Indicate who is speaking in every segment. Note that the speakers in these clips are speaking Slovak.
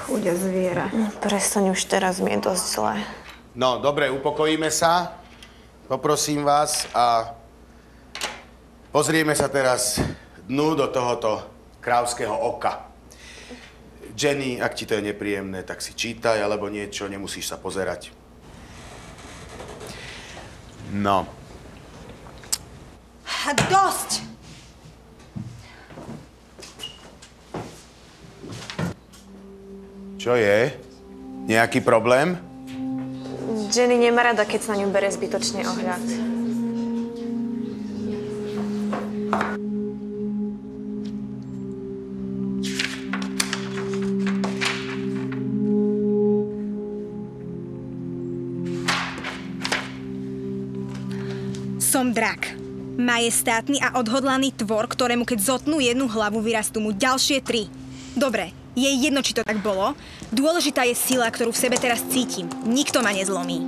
Speaker 1: Chudia zviera.
Speaker 2: Prestaň už teraz, mi je dosť zle.
Speaker 3: No, dobre, upokojíme sa. Poprosím vás a pozrieme sa teraz dnu do tohoto kráľovského oka. Jenny, ak ti to je nepríjemné, tak si čítaj alebo niečo, nemusíš sa pozerať. No.
Speaker 1: Dosť!
Speaker 3: Čo je? Nejaký problém?
Speaker 2: Jenny nemá rada, keď sa na ňu bere zbytočne ohľad.
Speaker 4: Som drak. Majestátny a odhodlaný tvor, ktorému keď zotnú jednu hlavu, vyrastú mu ďalšie 3. Dobre, je jedno, či to tak bolo. Dôležitá je sila, ktorú v sebe teraz cítim. Nikto ma nezlomí.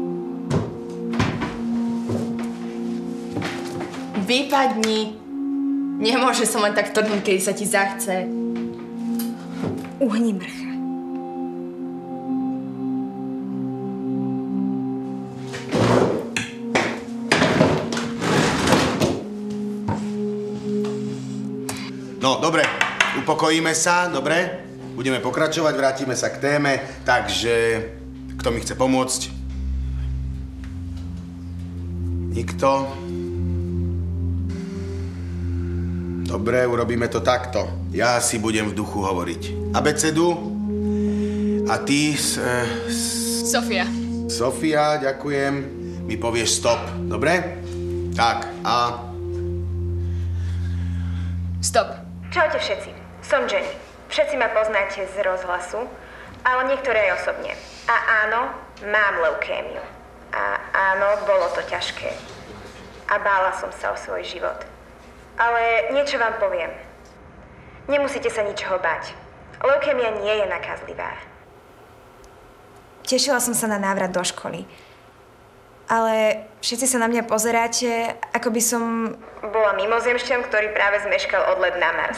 Speaker 5: Vypadni. Nemôže som len tak tvrdnúť, keď sa ti zachce.
Speaker 4: Uhni, mrcha.
Speaker 3: No, dobre, upokojíme sa, dobre? Budeme pokračovať, vrátime sa k téme, takže kto mi chce pomôcť? Nikto? Dobre, urobíme to takto. Ja si budem v duchu hovoriť abecedu a ty
Speaker 5: Sofia.
Speaker 3: Sofia, ďakujem, mi povieš stop, dobre? Tak, a...
Speaker 5: Stop.
Speaker 6: Čaute všetci, som Jenny. Všetci ma poznáte z rozhlasu, ale niektoré aj osobne. A áno, mám leukémiu. A áno, bolo to ťažké. A bála som sa o svoj život. Ale niečo vám poviem. Nemusíte sa ničoho bať. Leukémia nie je nakazlivá. Tešila som sa na návrat do školy. Ale všetci sa na mňa pozeráte, ako by som bola mimozemšťan, ktorý práve zmeškal odlet na Mars.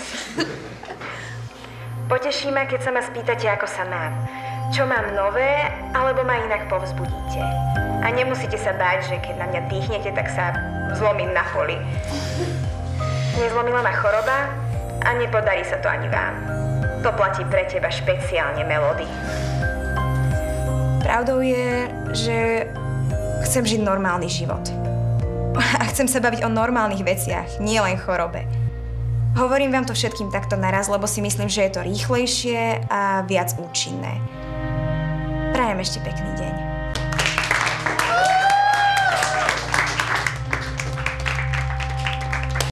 Speaker 6: Poteší ma, keď sa ma spýtate, ako sa mám. Čo mám nové, alebo ma inak povzbudíte. A nemusíte sa báť, že keď na mňa dýchnete, tak sa zlomím na poli. Nezlomila ma choroba a nepodarí sa to ani vám. To platí pre teba špeciálne, Melody. Pravdou je, že chcem žiť normálny život. A chcem sa baviť o normálnych veciach, nie len chorobe. Hovorím vám to všetkým takto naraz, lebo si myslím, že je to rýchlejšie a viac účinné. Prajem ešte pekný deň.